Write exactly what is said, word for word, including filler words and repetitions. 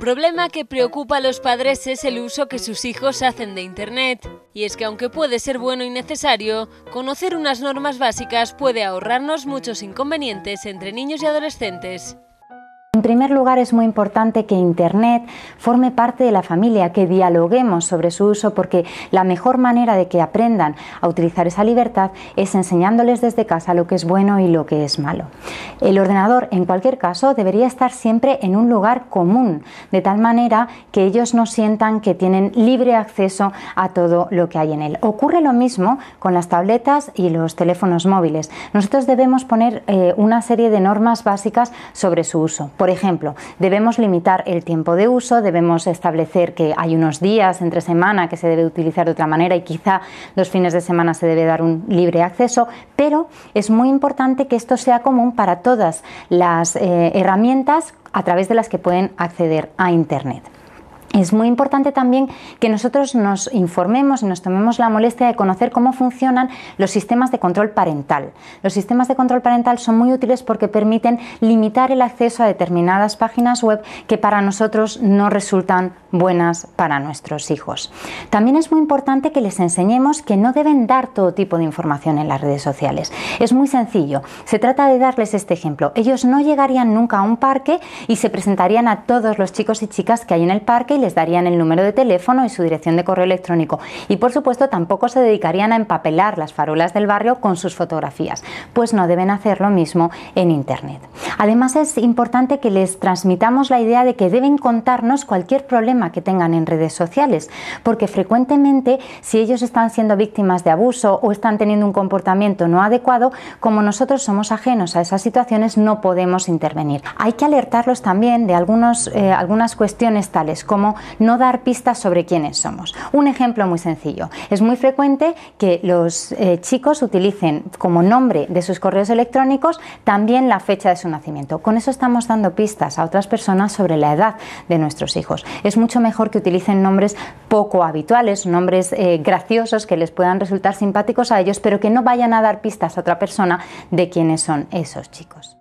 Un problema que preocupa a los padres es el uso que sus hijos hacen de Internet. Y es que aunque puede ser bueno y necesario, conocer unas normas básicas puede ahorrarnos muchos inconvenientes entre niños y adolescentes. En primer lugar, es muy importante que Internet forme parte de la familia, que dialoguemos sobre su uso, porque la mejor manera de que aprendan a utilizar esa libertad es enseñándoles desde casa lo que es bueno y lo que es malo. El ordenador, en cualquier caso, debería estar siempre en un lugar común, de tal manera que ellos no sientan que tienen libre acceso a todo lo que hay en él. Ocurre lo mismo con las tabletas y los teléfonos móviles. Nosotros debemos poner eh, una serie de normas básicas sobre su uso. Por ejemplo, debemos limitar el tiempo de uso, debemos establecer que hay unos días entre semana que se debe utilizar de otra manera y quizá los fines de semana se debe dar un libre acceso, pero es muy importante que esto sea común para todas las eh, herramientas a través de las que pueden acceder a Internet. Es muy importante también que nosotros nos informemos y nos tomemos la molestia de conocer cómo funcionan los sistemas de control parental. Los sistemas de control parental son muy útiles porque permiten limitar el acceso a determinadas páginas web que para nosotros no resultan buenas para nuestros hijos. También es muy importante que les enseñemos que no deben dar todo tipo de información en las redes sociales. Es muy sencillo. Se trata de darles este ejemplo. Ellos no llegarían nunca a un parque y se presentarían a todos los chicos y chicas que hay en el parque y les darían el número de teléfono y su dirección de correo electrónico. Y por supuesto tampoco se dedicarían a empapelar las farolas del barrio con sus fotografías, pues no deben hacer lo mismo en Internet. Además, es importante que les transmitamos la idea de que deben contarnos cualquier problema que tengan en redes sociales, porque frecuentemente si ellos están siendo víctimas de abuso o están teniendo un comportamiento no adecuado, como nosotros somos ajenos a esas situaciones, no podemos intervenir. Hay que alertarlos también de algunos, eh, algunas cuestiones tales como no dar pistas sobre quiénes somos. Un ejemplo muy sencillo. Es muy frecuente que los eh, chicos utilicen como nombre de sus correos electrónicos también la fecha de su nacimiento. Con eso estamos dando pistas a otras personas sobre la edad de nuestros hijos. Es mucho mejor que utilicen nombres poco habituales, nombres eh, graciosos que les puedan resultar simpáticos a ellos, pero que no vayan a dar pistas a otra persona de quiénes son esos chicos.